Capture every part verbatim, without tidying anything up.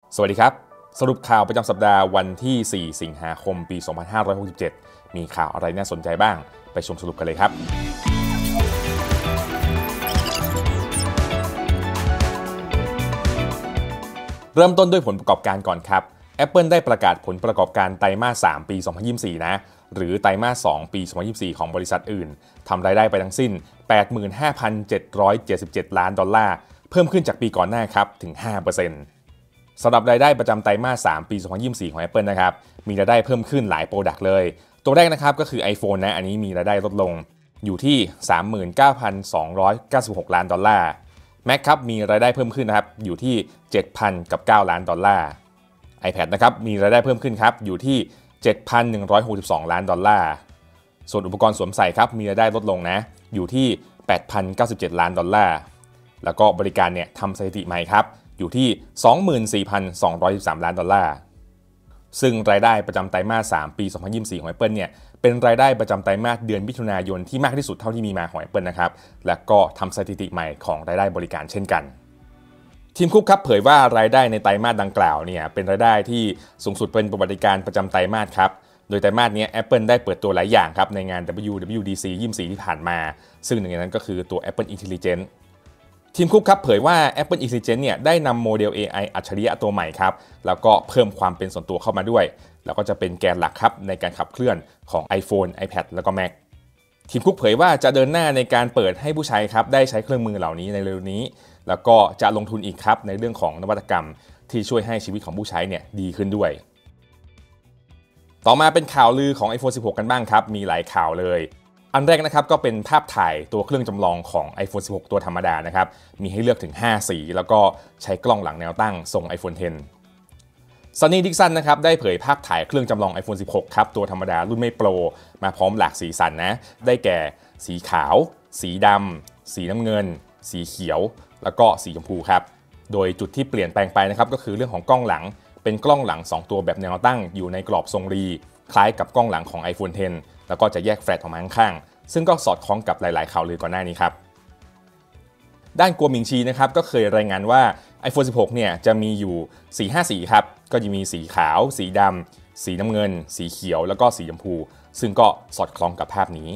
สวัสดีครับสรุปข่าวประจำสัปดาห์วันที่สี่สิงหาคมปีสองพันห้าร้อยหกสิบเจ็ดมีข่าวอะไรน่าสนใจบ้างไปชมสรุปกันเลยครับเริ่มต้นด้วยผลประกอบการก่อนครับ Apple ได้ประกาศผลประกอบการไตรมาสสามปีสองพันยี่สิบสี่นะหรือไตรมาสสองปีสองพันยี่สิบสี่ของบริษัทอื่นทำรายได้ไปทั้งสิ้น แปดหมื่นห้าพันเจ็ดร้อยเจ็ดสิบเจ็ด ล้านดอลลาร์เพิ่มขึ้นจากปีก่อนหน้าครับถึง ห้าเปอร์เซ็นต์สำหรับรายได้ประจำไตรมาสสามปีสองพันยี่สิบสี่ของ Apple นะครับมีรายได้เพิ่มขึ้นหลายโปรดักต์เลยตัวแรกนะครับก็คือ iPhone นะอันนี้มีรายได้ลดลงอยู่ที่ สามหมื่นเก้าพันสองร้อยเก้าสิบหก ล้านดอลลาร์ Mac ครับมีรายได้เพิ่มขึ้นนะครับอยู่ที่ เจ็ดพันเก้า ล้านดอลลาร์ iPad นะครับมีรายได้เพิ่มขึ้นครับอยู่ที่ เจ็ดพันหนึ่งร้อยหกสิบสอง ล้านดอลลาร์ส่วนอุปกรณ์สวมใส่ครับมีรายได้ลดลงนะอยู่ที่ แปดพันเก้าสิบเจ็ด ล้านดอลลาร์แล้วก็บริการเนี่ยทำสถิติใหม่ครับอยู่ที่ สองหมื่นสี่พันสองร้อยสิบสาม ล้านดอลลาร์ซึ่งรายได้ประจำไตรมาสสามปีสองพันยี่สิบสี่ของ Apple เนี่ยเป็นรายได้ประจำไตรมาสเดือนมิถุนายนที่มากที่สุดเท่าที่มีมาของ Apple นะครับและก็ทำสถิติใหม่ของรายได้บริการเช่นกันทีมคุกครับเผยว่ารายได้ในไตรมาสดังกล่าวเนี่ยเป็นรายได้ที่สูงสุดเป็นประวัติการประจำไตรมาสครับโดยไตรมาสนี้ Apple ได้เปิดตัวหลายอย่างครับในงาน ดับเบิลยู ดับเบิลยู ดี ซี ยี่สิบสี่ที่ผ่านมาซึ่งหนึ่งในนั้นก็คือตัว Apple Intelligenceทีมคุกครับเผยว่า Apple Intelligence เนี่ยได้นำโมเดล เอ ไอ อัจฉริยะตัวใหม่ครับแล้วก็เพิ่มความเป็นส่วนตัวเข้ามาด้วยแล้วก็จะเป็นแกนหลักครับในการขับเคลื่อนของ iPhone iPad แล้วก็ Mac ทีมคุกเผยว่าจะเดินหน้าในการเปิดให้ผู้ใช้ครับได้ใช้เครื่องมือเหล่านี้ในเร็วนี้แล้วก็จะลงทุนอีกครับในเรื่องของนวัตกรรมที่ช่วยให้ชีวิตของผู้ใช้เนี่ยดีขึ้นด้วยต่อมาเป็นข่าวลือของ iPhone สิบหก กันบ้างครับมีหลายข่าวเลยอันแรกนะครับก็เป็นภาพถ่ายตัวเครื่องจำลองของ iPhone สิบหก ตัวธรรมดานะครับมีให้เลือกถึงห้าสีแล้วก็ใช้กล้องหลังแนวตั้งทรง iPhone เท็น Sunny Dixon นะครับได้เผยภาพถ่ายเครื่องจำลอง iPhone สิบหก ครับตัวธรรมดารุ่นไม่โปรมาพร้อมหลากสีสันนะได้แก่สีขาวสีดำสีน้ำเงินสีเขียวแล้วก็สีชมพูครับโดยจุดที่เปลี่ยนแปลงไปนะครับก็คือเรื่องของกล้องหลังเป็นกล้องหลังสองตัวแบบแนวตั้งอยู่ในกรอบทรงรีคล้ายกับกล้องหลังของ iPhone เท็น แล้วก็จะแยกแฟลชออกมาข้างๆซึ่งก็สอดคล้องกับหลายๆข่าวลือก่อนหน้านี้ครับด้านกัวหมิงชีนะครับก็เคยรายงานว่า iPhone สิบหก เนี่ยจะมีอยู่ สี่ห้า สีครับก็จะมีสีขาวสีดำสีน้ำเงินสีเขียวแล้วก็สีชมพูซึ่งก็สอดคล้องกับภาพนี้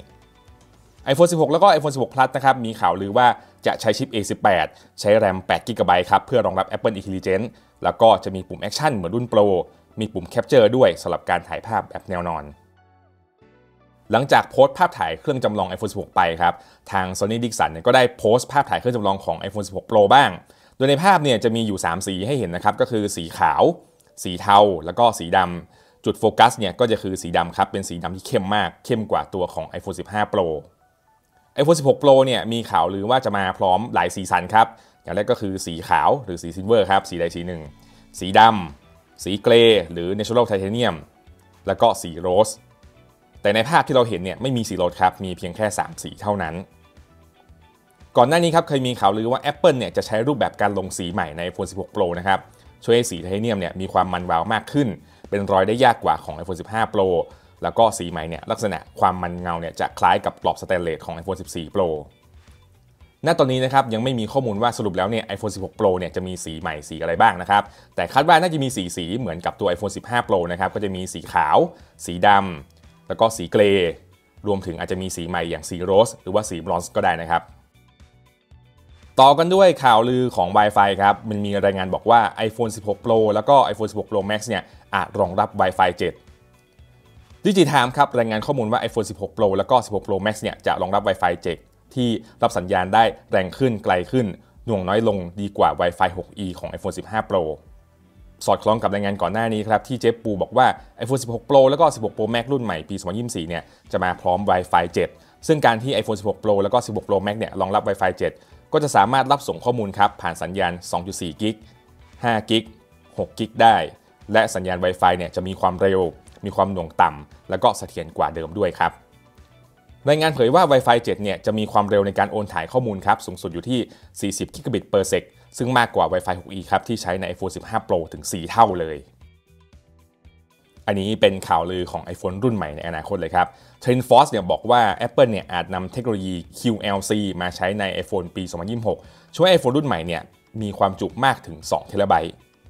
iPhone สิบหก แล้วก็ iPhone สิบหก Plus นะครับมีข่าวลือว่าจะใช้ชิป เอ สิบแปด ใช้ RAM แปด จี บี ครับเพื่อรองรับ Apple Intelligence แล้วก็จะมีปุ่ม Action เหมือนรุ่น Pro มีปุ่ม Capture ด้วยสำหรับการถ่ายภาพแบบแนวนอนหลังจากโพสต์ภาพถ่ายเครื่องจำลอง iPhone สิบหก ไปครับทาง Sunny Dixon เนี่ยก็ได้โพสต์ภาพถ่ายเครื่องจำลองของ iPhone สิบหก Pro บ้างโดยในภาพเนี่ยจะมีอยู่สามสีให้เห็นนะครับก็คือสีขาวสีเทาแล้วก็สีดำจุดโฟกัสเนี่ยก็จะคือสีดำครับเป็นสีดำที่เข้มมากเข้มกว่าตัวของ iPhone สิบห้า Pro iPhone สิบหก Pro เนี่ยมีข่าวลือว่าจะมาพร้อมหลายสีสันครับอย่างแรกก็คือสีขาวหรือสีซิลเวอร์ครับสีใดสีหนึ่งสีดำสีเกรย์หรือ Natural Titanium แล้วก็สีโรสแต่ในภาพที่เราเห็นเนี่ยไม่มีสีโรสครับมีเพียงแค่สามสีเท่านั้นก่อนหน้านี้ครับเคยมีข่าวลือว่า Apple เนี่ยจะใช้รูปแบบการลงสีใหม่ใน iPhone สิบหก Pro นะครับช่วยให้สีไทเทเนียมเนี่ยมีความมันวาวมากขึ้นเป็นรอยได้ยากกว่าของ iPhone สิบห้า Pro แล้วก็สีใหม่เนี่ยลักษณะความมันเงาเนี่ยจะคล้ายกับกรอบสแตนเลสของ iPhone สิบสี่ Pro ณตอนนี้นะครับยังไม่มีข้อมูลว่าสรุปแล้วเนี่ย iPhone สิบหก Pro เนี่ยจะมีสีใหม่สีอะไรบ้างนะครับแต่คาดว่าน่าจะมีสีสีเหมือนกับตัว iPhone สิบห้า Pro นะครับก็จะมีสีขาวสีดำแล้วก็สีเกรย์รวมถึงอาจจะมีสีใหม่อย่างสีโรสหรือว่าสีบรอนซ์ก็ได้นะครับต่อกันด้วยข่าวลือของ Wi-Fi ครับมันมีรายงานบอกว่า iPhone สิบหก Pro แล้วก็ iPhone สิบหก Pro Max เนี่ยอาจรองรับ Wi-Fi เจ็ด Digitime ครับรายงานข้อมูลว่า iPhone สิบหก Pro แล้วก็ สิบหก Pro Max เนี่ยจะรองรับ Wi-Fi เจ็ด ที่รับสัญญาณได้แรงขึ้นไกลขึ้นหน่วงน้อยลงดีกว่า Wi-Fi หก อี ของ iPhone สิบห้า Pro สอดคล้องกับรายงานก่อนหน้านี้ครับที่เจฟปูบอกว่า iPhone สิบหก Pro แล้วก็ สิบหก Pro Max รุ่นใหม่ปี สองพันยี่สิบสี่ เนี่ยจะมาพร้อม Wi-Fi เจ็ด ซึ่งการที่ iPhone สิบหก Pro แล้วก็ สิบหก Pro Max เนี่ยรองรับ Wi-Fi เจ็ด ก็จะสามารถรับส่งข้อมูลครับผ่านสัญญาณ สองจุดสี่ กิก ห้า กิก หก กิกได้และสัญญาณ Wi-Fi เนี่ยจะมีความเร็วมีความหน่วงต่ำแล้วก็เสถียรกว่าเดิมด้วยครับรายงานเผยว่า Wi-Fi เจ็ด เนี่ยจะมีความเร็วในการโอนถ่ายข้อมูลครับสูงสุดอยู่ที่ สี่สิบ กิกะบิต per sec ซึ่งมากกว่า Wi-Fi หก อี ครับที่ใช้ใน iPhone สิบห้า Pro ถึง สี่เท่าเลยอันนี้เป็นข่าวลือของ iPhone รุ่นใหม่ในอนาคตเลยครับ TrendForce เนี่ยบอกว่า Apple เนี่ยอาจนำเทคโนโลยี คิว แอล ซี มาใช้ใน iPhone ปี สองพันยี่สิบหก ช่วย iPhone รุ่นใหม่เนี่ยมีความจุมากถึงสองเทราไบต์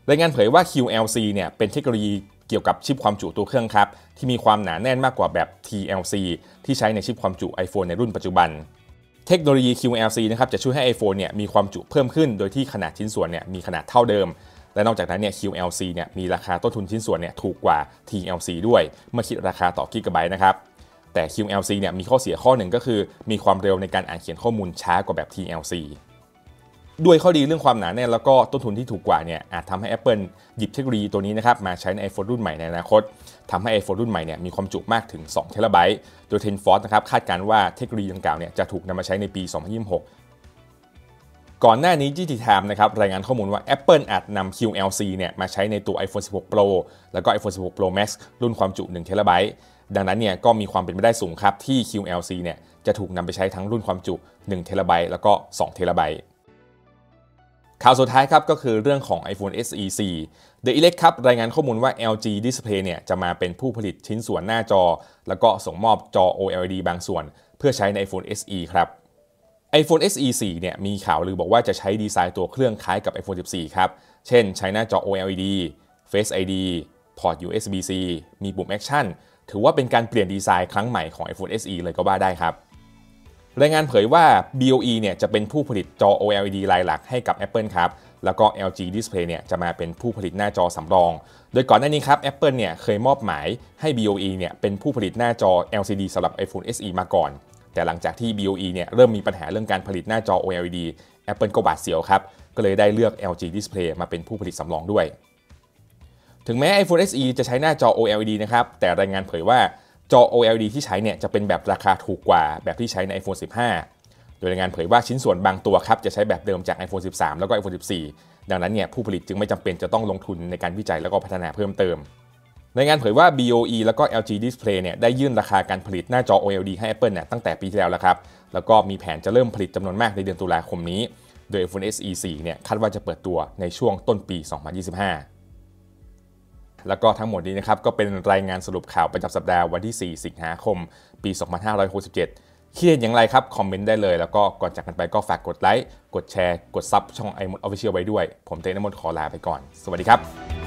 รายงานเผยว่า คิว แอล ซี เนี่ยเป็นเทคโนโลยีเกี่ยวกับชิปความจุตัวเครื่องครับที่มีความหนาแน่นมากกว่าแบบ ที แอล ซี ที่ใช้ในชิปความจุ iPhone ในรุ่นปัจจุบันเทคโนโลยี คิว แอล ซี นะครับจะช่วยให้ iPhone เนี่ยมีความจุเพิ่มขึ้นโดยที่ขนาดชิ้นส่วนเนี่ยมีขนาดเท่าเดิมและนอกจากนั้นเนี่ย คิว แอล ซี เนี่ยมีราคาต้นทุนชิ้นส่วนเนี่ยถูกกว่า ที แอล ซี ด้วยเมื่อคิดราคาต่อกิกะไบต์นะครับแต่ คิว แอล ซี เนี่ยมีข้อเสียข้อหนึ่งก็คือมีความเร็วในการอ่านเขียนข้อมูลช้ากว่าแบบ ที แอล ซี ด้วยข้อดีเรื่องความหนาแน่นแล้วก็ต้นทุนที่ถูกกว่าเนี่ยอาจทำให้ Apple หยิบเทคโนโลยีตัวนี้นะครับมาใช้ใน iPhone รุ่นใหม่ในอนาคตทำให้ iPhone รุ่นใหม่เนี่ยมีความจุมากถึงสองเทราไบต์โดย TenForce นะครับคาดการณ์ว่าเทคโนโลยีดังกล่าวเนี่ยจะถูกนำมาใช้ในปี สองพันยี่สิบหก ก่อนหน้านี้ จี ที Time นะครับรายงานข้อมูลว่า Apple อาจนำ คิว แอล ซี เนี่ยมาใช้ในตัว iPhone สิบหก Pro แล้วก็ iPhone สิบหก Pro Max รุ่นความจุหนึ่งเทราไบต์ดังนั้นเนี่ยก็มีความเป็นไปได้สูงครับที่ คิว แอล ซี เนี่ยจะถูกนำไปใช้ทั้งรุ่นความจุหนึ่งเทราไบต์แล้วก็สองเทราไบต์ข่าวสุดท้ายครับก็คือเรื่องของ iPhone เอส อี โฟร์ The Elect ครับรายงานข้อมูลว่า แอล จี Display เนี่ยจะมาเป็นผู้ผลิตชิ้นส่วนหน้าจอแล้วก็ส่งมอบจอ โอ แอล อี ดี บางส่วนเพื่อใช้ใน iPhone เอส อี ครับ iPhone เอส อี โฟร์ เนี่ยมีข่าวลือบอกว่าจะใช้ดีไซน์ตัวเครื่องคล้ายกับ iPhone สิบสี่ ครับเช่นใช้หน้าจอ โอ แอล อี ดี Face ไอ ดี พอร์ต ยู เอส บี ซี มีปุ่ม Action ถือว่าเป็นการเปลี่ยนดีไซน์ครั้งใหม่ของ iPhone เอส อี เลยก็ว่าได้ครับรายงานเผยว่า บี โอ อี เนี่ยจะเป็นผู้ผลิตจอ โอ แอล อี ดี รายหลักให้กับ Apple ครับแล้วก็ แอล จี Display เนี่ยจะมาเป็นผู้ผลิตหน้าจอสำรองโดยก่อนหน้านี้ครับ Apple เนี่ยเคยมอบหมายให้ บี โอ อี เนี่ยเป็นผู้ผลิตหน้าจอ แอล ซี ดี สำหรับ iPhone เอส อี มาก่อนแต่หลังจากที่ บี โอ อี เนี่ยเริ่มมีปัญหาเรื่องการผลิตหน้าจอ โอ แอล อี ดี Apple ก็บาดเสียวครับก็เลยได้เลือก แอล จี Display มาเป็นผู้ผลิตสำรองด้วยถึงแม้ iPhone เอส อี จะใช้หน้าจอ โอ แอล อี ดี นะครับแต่รายงานเผยว่าจอ โอ แอล อี ดี ที่ใช้เนี่ยจะเป็นแบบราคาถูกกว่าแบบที่ใช้ใน iPhone สิบห้าโดยรายงานเผยว่าชิ้นส่วนบางตัวครับจะใช้แบบเดิมจาก iPhone สิบสาม แล้วก็ iPhone สิบสี่ ดังนั้นเนี่ยผู้ผลิตจึงไม่จำเป็นจะต้องลงทุนในการวิจัยแล้วก็พัฒนาเพิ่มเติมรายงานเผยว่า บี โอ อี แล้วก็ แอล จี Display เนี่ยได้ยื่นราคาการผลิตหน้าจอ โอ แอล อี ดี ให้ Apple เนี่ยตั้งแต่ปีที่แล้วแล้วครับแล้วก็มีแผนจะเริ่มผลิตจำนวนมากในเดือนตุลาคมนี้โดย iPhone เอส อี โฟร์ เนี่ยคาดว่าจะเปิดตัวในช่วงต้นปี สองพันยี่สิบห้าแล้วก็ทั้งหมดนี้นะครับก็เป็นรายงานสรุปข่าวประจำสัปดาห์วันที่สี่สิงหาคมปีสองพันห้าร้อยหกสิบเจ็ดคิดเห็นอย่างไรครับคอมเมนต์ได้เลยแล้วก็ก่อนจากกันไปก็ฝากกดไลค์กดแชร์กดซับช่อง iMode Official ไว้ด้วยผมเต้นมดขอลาไปก่อนสวัสดีครับ